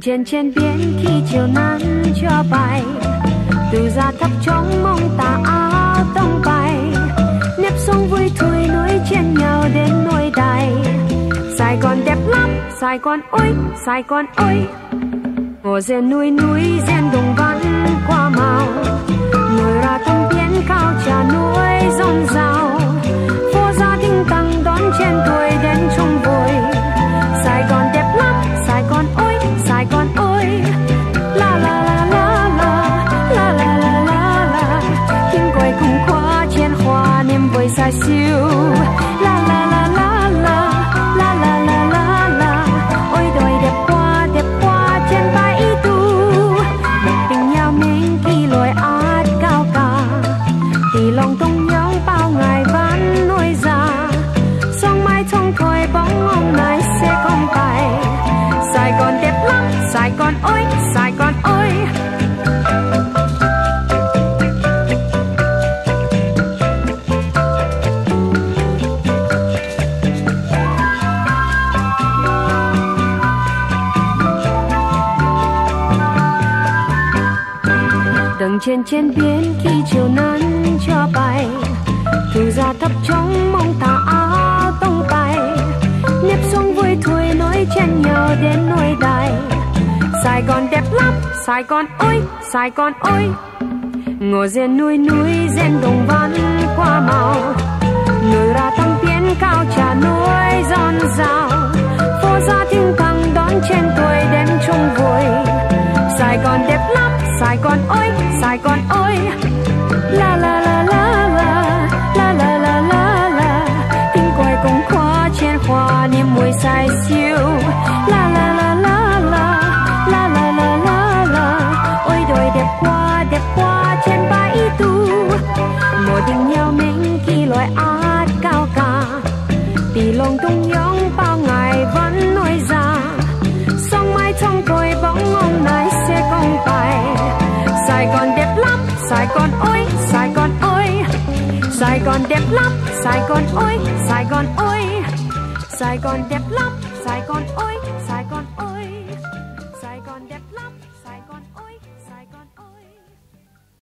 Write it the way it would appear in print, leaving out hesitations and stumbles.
trên biển khi chiều nắng cho bay, từ ra thấp trong mong tà áo tông bay, nếp sống vui thui núi chen nhau đến nỗi đầy. Sài Gòn đẹp lắm, Sài Gòn ơi, Sài Gòn ơi. Ngồi rèn núi rèn đồng văn qua màu, nổi ra thăm biển cao trà núi rong rào, phố gia đình tăng đón chen tuổi đến chung vui. Sài Gòn đẹp lắm, Sài Gòn ơi, Sài Gòn ơi. La la la la la, la la la la la. Tiếng quay cùng qua chen hoa niềm vui say siêu. La la la la la, la la la la la. Ôi đôi đẹp quá trên bãi tu. Một tình nhau mình khi lối át cao cả, thì lòng tung nhóng bao ngày vẫn nổi ra. Sông mai thông thôi bóng ông này sẽ không bay. Sài Gòn đẹp lắm, Sài Gòn ơi, Sài Gòn ơi. Đằng trên biển khi chiều nắng cho bay, từ ra thấp trong mong tà áo tông bay, nếp sống vui thui nối chen nhau đến nỗi đầy. Sài Gòn đẹp lắm, Sài Gòn ơi, Sài Gòn ơi. Ngồi rèn núi rèn đồng văn qua màu, nổi ra thăm biển cao trà núi giòn rào, phố gia đình tăng đón chen tuổi đến chung vui. Sài Gòn đẹp lắm, Sài Gòn ơi, Sài Gòn ơi. La la la la la, la la la la la. Tiếng quay cùng khoa trên hoa niềm vui say siêu. La la la la la, la la la la la. Ôi đôi đẹp quá trên bãi tu. Một tình nhau mình khi loài át cao cả, thì lòng tung nhóng bao ngày vẫn nổi ra. Sông mai trong cội bóng ông này sẽ không bay. Sài Gòn đẹp lắm, Sài Gòn ơi, Sài Gòn ơi. Sài Gòn đẹp lắm, Sài Gòn ơi, Sài Gòn ơi. Sài Gòn đẹp lắm, Sài Gòn ơi.